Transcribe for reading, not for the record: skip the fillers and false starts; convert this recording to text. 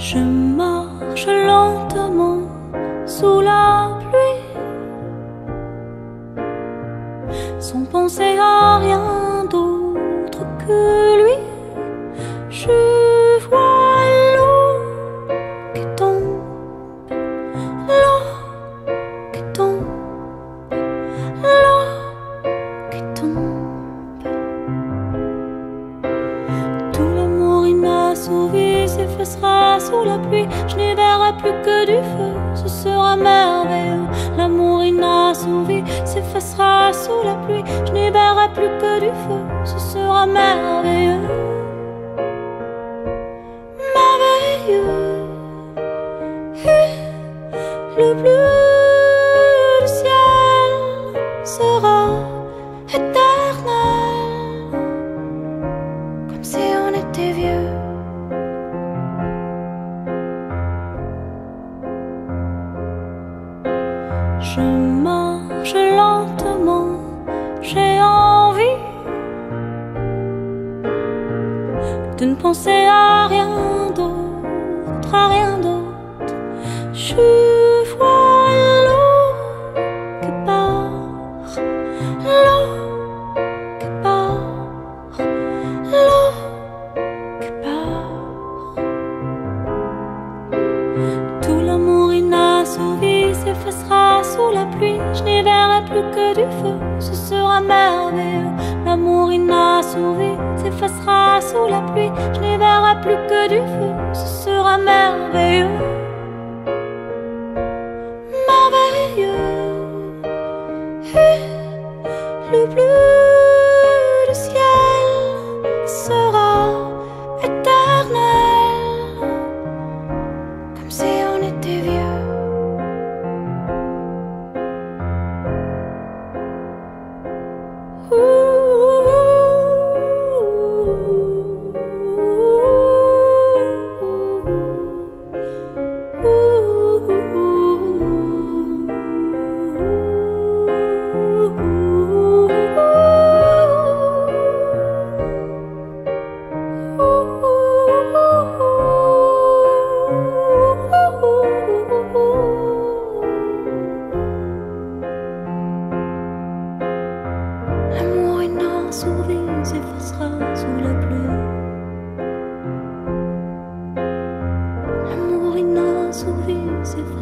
Je marche lentement sous la pluie, sans penser à rien d'autre que lui. Je vois l'eau qui tombe, l'eau qui tombe, l'eau qui tombe. Tout l'amour inassouvi s'effacera sous la pluie. Je n'y verrai plus que du feu, ce sera merveilleux. L'amour inassouvi s'effacera sous la pluie. Je n'y verrai plus que du feu, ce sera merveilleux. Merveilleux. Le bleu du ciel sera éternel, comme si on était vieux. Je marche lentement, j'ai envie de ne penser à rien d'autre, à rien d'autre. Je vois l'eau qui part, l'eau qui part, l'eau qui part. Tout l'amour inassouvi s'effacera sous la pluie. Je n'y verrai plus que du feu, ce sera merveilleux. L'amour inassouvi s'effacera sous la pluie. Je n'y verrai plus que du feu, ce sera merveilleux. Merveilleux. Le bleu du ciel sera éternel, comme si on était vieux. L'amour inassouvi s'effacera sous la pluie. L'amour inassouvi s'effacera.